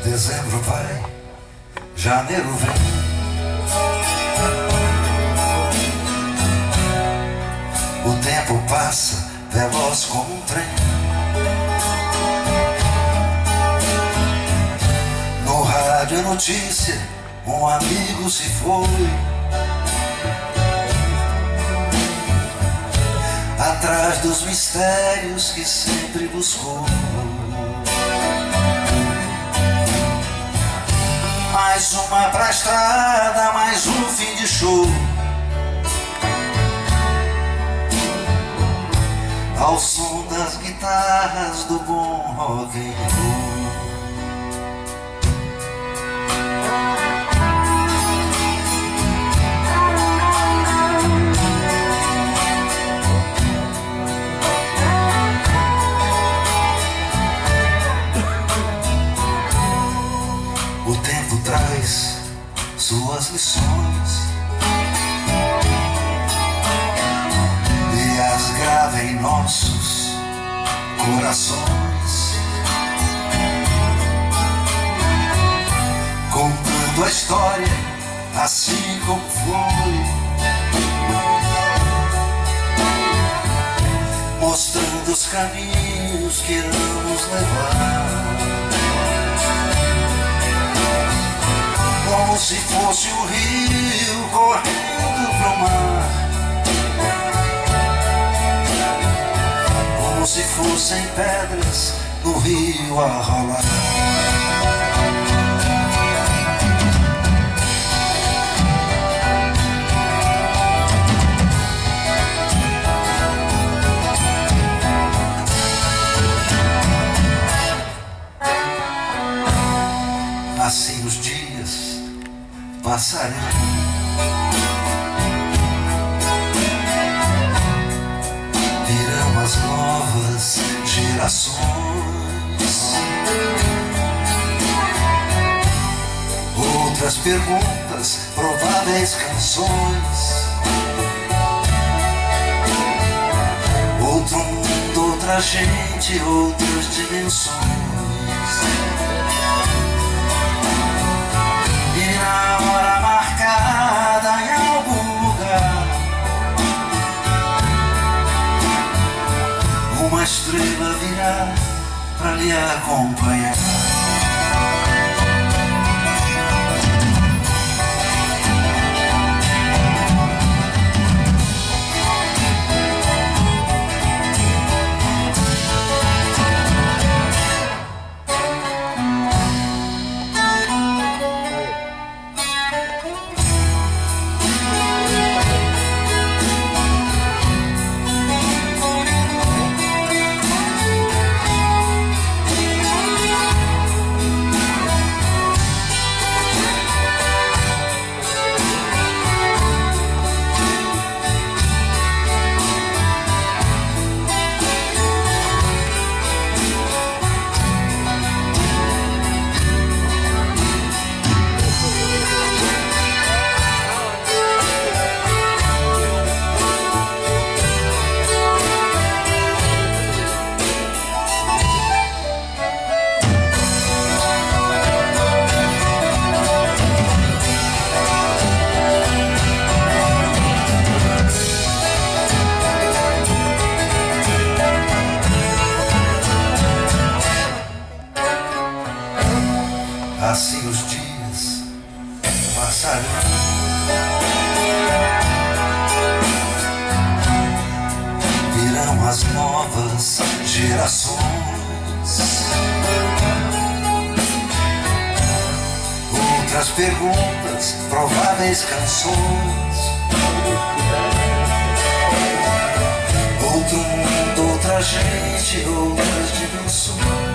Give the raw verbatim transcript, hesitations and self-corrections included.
Dezembro vai, janeiro vem, o tempo passa veloz como um trem. No rádio é notícia, um amigo se foi, atrás dos mistérios que sempre buscou. Mais uma pra estrada, mais um fim de show, ao som das guitarras do bom rock and roll. O tempo traz suas lições e as grava em nossos corações, contando a história assim como foi, mostrando os caminhos que iremos levar, como se fosse um rio correndo pro mar, como se fossem pedras no rio a rolar. Assim os dias passarão, virão as novas gerações, outras perguntas, prováveis canções, outro mundo, outra gente, outras dimensões. Uma estrela virá pra lhe acompanhar. Assim os dias passarão, virão as novas gerações, outras perguntas, prováveis canções, outro mundo, outra gente, outras dimensões.